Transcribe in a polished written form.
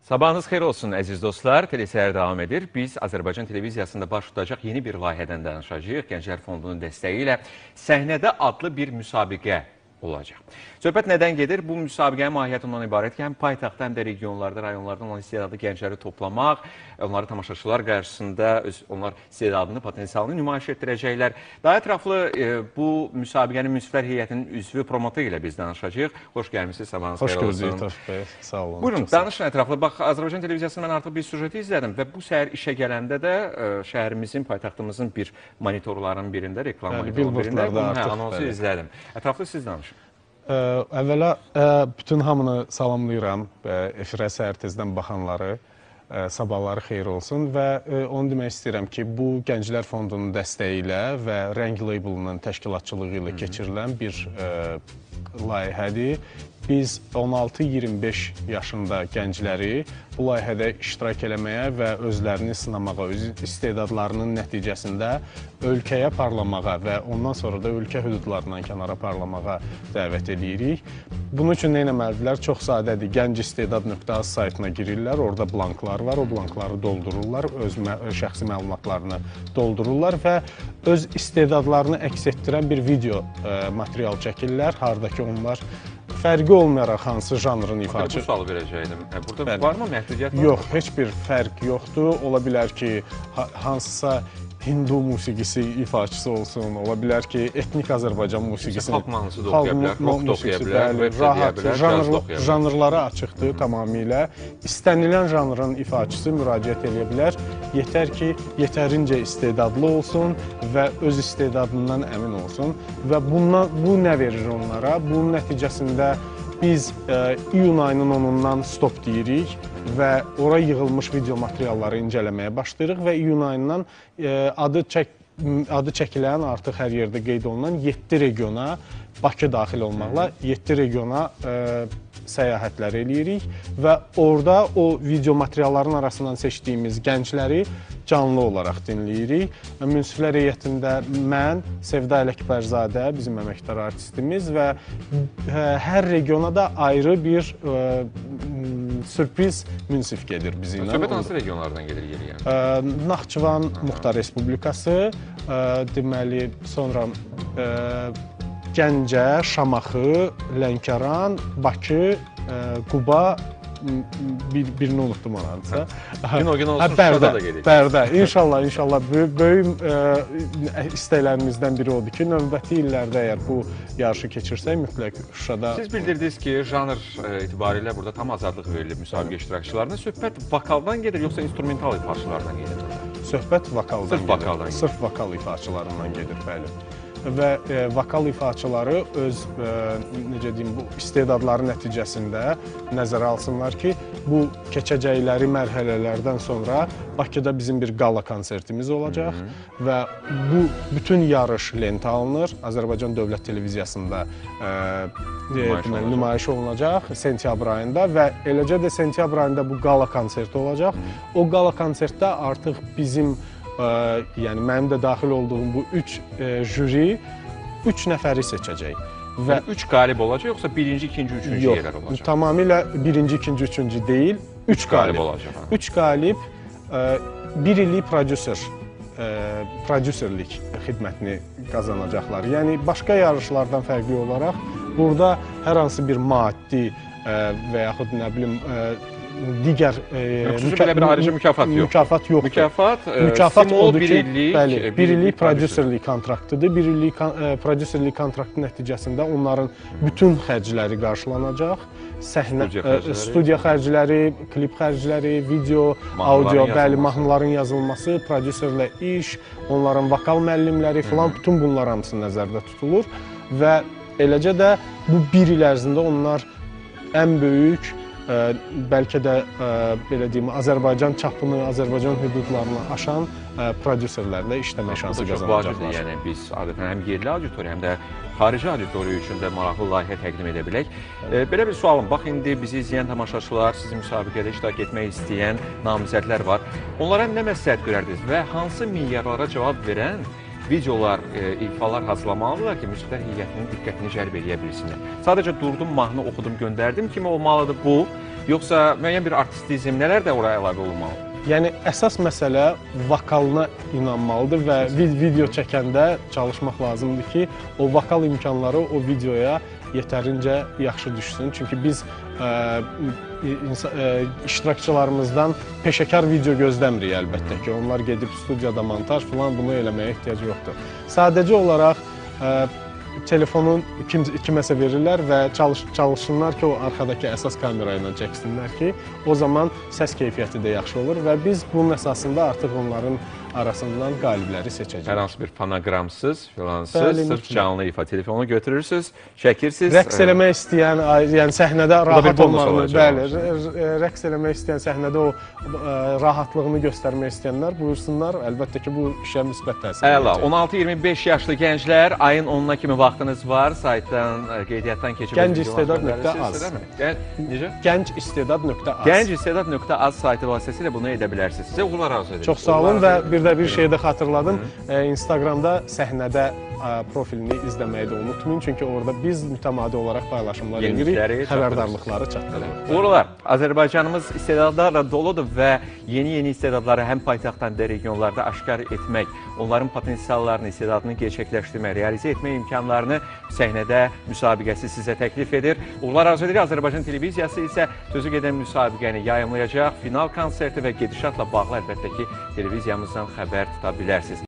Sabahınız xeyir olsun əziz dostlar. Telesəyər davam edir. Biz Azərbaycan televiziyasında baş tutacaq yeni bir layihədən danışacağıq. Gənclər Fondunun dəstəyi ilə Səhnədə adlı bir müsabiqə olacaq. Söhbət nədən gedir? Bu müsabiqənin mahiyyəti ondan ibarət ki, həm paytaxtda, həm də regionlarda, rayonlardan olan istedadlı gəncləri toplamaq, onları tamaşaçılar qarşısında onlar istedadını, potensialını nümayiş etdirəcəklər. Daha ətraflı bu müsabiqənin münsiflər heyətinin üzvü promotu ilə biz danışacağıq. Xoş gəlmişsiniz, sabahınız xeyir olsun. Xoş gördük, Tofiq bəy. Sağ olun. Buyurun, danışın ətraflı. Bax, Azərbaycan televiziyasında mən artıq bir süjeti izlədim və bu səhər işə gələndə də şəhərimizin, paytaxtımızın bir monitorların birində, reklam monitorunun birində anonsu izlədim. Ətraflı siz danışın. Əvvəla bütün hamını salamlayıram, efirə səhər tezdən baxanları, sabahları xeyir olsun və onu demək istəyirəm ki, bu Gənclər Fondunun dəstəyi ilə və Rəng labelinin təşkilatçılığı ilə keçirilən bir layihədir. Biz 16-25 yaşında gəncləri bu layihədə iştirak eləməyə və özlərini sınamağa, öz istedadlarının nəticəsində ölkəyə parlamağa və ondan sonra da ölkə hüdudlarından kənara parlamağa dəvət edirik. Bunun üçün nə etməlidirlər? Çox sadədir. Gəncistedad.az saytına girirlər, orada blanklar var, o blankları doldururlar, öz şəxsi məlumatlarını doldururlar və öz istedadlarını əks etdirən bir video material çəkirlər, hardakı onlar fərqi olmayaraq hansı janrın ifaçı... Bu sualı verəcəkdim. Burada var mı məhdudiyyət? Yox, heç bir fərq yoxdur. Ola bilər ki, hansısa Hindu musiqisi ifaçısı olsun, ola bilər ki, etnik Azərbaycan musiqisi... Xalq mahnısı da oxuya bilər, rock da oxuya bilər, rap da oxuya bilər, janrlara açıqdır tamamilə. İstənilən janrın ifaçısı müraciət edə bilər. Yetər ki, yetərincə istedadlı olsun və öz istedadından əmin olsun. Və bu nə verir onlara? Bunun nəticəsində biz iyun ayının 10-undan stop deyirik və ora yığılmış video materialları incələməyə başlayırıq və iyun ayından adı çəkilən, artıq hər yerdə qeyd olunan 7 regiona, Bakı daxil olmaqla 7 regiona səyahətlər eləyirik və orada o video materialların arasından seçdiyimiz gəncləri canlı olaraq dinləyirik. Münsiflər heyətində mən, Sevda Ələkbərzadə, bizim əməkdar artistimiz və hər regiona da ayrı bir sürpriz münsif gedir bizimlə. Söhbət hansı regionlardan gedir yeri yəni? Naxçıvan Muxtar Respublikası, deməli, sonra Gəncə, Şamaxı, Lənkəran, Bakı, Quba, birini unutdum onlarınsa. Gün olsun Şuşada da gedir. Bərdə, inşallah böyük istəklərimizdən biri odur ki, növbəti illərdə əgər bu yarışı keçirsək, mütləq Şuşada... Siz bildirdiniz ki, janr itibarilə burada tam azadlıq verilir müsabiqə iştirakçılarına. Söhbət vokaldan gedir, yoxsa instrumental ifaçılardan gedir? Söhbət vokaldan gedir. Sırf vokal ifaçılarından gedir, bəli. Və vokal ifaçıları öz, necə deyim, bu istedadları nəticəsində nəzərə alsınlar ki, bu keçəcəkləri mərhələlərdən sonra Bakıda bizim bir qala konsertimiz olacaq və bu bütün yarış lentə alınır. Azərbaycan Dövlət Televiziyasında nümayiş olunacaq sentyabr ayında və eləcə də sentyabr ayında bu qala konserti olacaq. O qala konsertdə artıq bizim yəni mənim də daxil olduğum bu 3 jüri 3 nəfəri seçəcək. Və 3 qalib olacaq, yoxsa birinci, ikinci, üçüncü yerlər olacaq? Yox, tamamilə birinci, ikinci, üçüncü deyil, 3 qalib olacaq. 3 qalib, 1 illik prodüserlik xidmətini qazanacaqlar. Yəni, başqa yarışlardan fərqli olaraq, burada hər hansı bir maddi və yaxud nə bilim, digər mükafat yoxdur. Mükafat odur ki, bir illik prodüserlik kontraktıdır. Bir illik prodüserlik kontraktı nəticəsində onların bütün xərcləri qarşılanacaq. Studiya xərcləri, klip xərcləri, video, audio, bəli, mahnıların yazılması, prodüserlə iş, onların vokal müəllimləri filan, bütün bunlar hamısı nəzərdə tutulur və eləcə də bu bir il ərzində onlar ən böyük bəlkə də, belə deyim, Azərbaycan çapını, Azərbaycan hüdudlarını aşan prodüserlərlə işləmə şansı qazanacaqlar. Yəni, biz adətən həm yerli auditoriya, həm də xarici auditoriya üçün də maraqlı layihə təqdim edə bilək. Belə bir sualım, bax, indi bizi izləyən tamaşaçılar, sizin müsabiqədə iştirak etmək istəyən namizədlər var. Onlara nə məsləhət görərdiniz və hansı miyarlara cavab verən videolar, ifalar hazırlamalıdırlar ki, münsiflər heyətinin diqqətini cəlb edə bilsinlər. Sadəcə durdum, mahnı oxudum, göndərdim kimi olmalıdır bu. yoxsa müəyyən bir artistizm, nələr də oraya əlavə olunmalı? Yəni, əsas məsələ vokalına inanmalıdır və video çəkəndə çalışmaq lazımdır ki, o vokal imkanları o videoya yetərincə yaxşı düşsün. Çünki biz iştirakçılarımızdan peşəkar video gözləmirik əlbəttə ki. Onlar gedib studiyada montaj falan bunu eləməyə ehtiyac yoxdur. Sadəcə olaraq telefonu kiməsə verirlər və çalışsınlar ki, o arxadakı əsas kamera ilə çəksinlər ki, o zaman səs keyfiyyəti də yaxşı olur və biz bunun əsasında artıq onların arasından qalibləri seçəcəyik. Hər hansı bir fonoqramsız, filansız, sırf canlı ifa telefonu götürürsünüz, çəkirsiniz. Rəqs eləmək istəyən, yəni səhnədə rahat olmalı, bəli, rəqs eləmək istəyən, səhnədə o rahatlığını göstərmək istəyənlər buyursunlar. Əlbəttə ki, bu işə müsbət təsir edəcək. 16-25 yaşlı gənclər, ayın 10-na kimi vaxtınız var, saytdan, qeydiyyatdan keçib... Gəncistedad.az. Necə? Gəncistedad.az. Gəncistedad.az saytı vasitəsilə bunu edə bilərsiniz. Sizə uğurlar arzu edirik. Çox sağ olun və bir də bir şey də xatırladım. Instagramda səhnədə profilini izləməyi də unutmayın. Çünki orada biz mütəmadi olaraq paylaşımlar edirik, xəbərdarlıqları çatdırırıq. Uğurlar. Azərbaycanımız istedadlarla doludur və yeni istedadları həm paytaxtdan da regionlarda aşkar etmək, onların potensiallarını, istedadını gerçəkləşdirmək, realizə etmək imkanlarını səhnədə müsabiqəsi sizə təklif edir. Uğurlar arzu edirik. Azərbaycan televiziyası isə sözü gedən müsabiqəni yayımlayacaq. Final konserti və gedişatla bağlı əlbəttə ki, televiziyamızdan xəbər tuta bilərsiniz.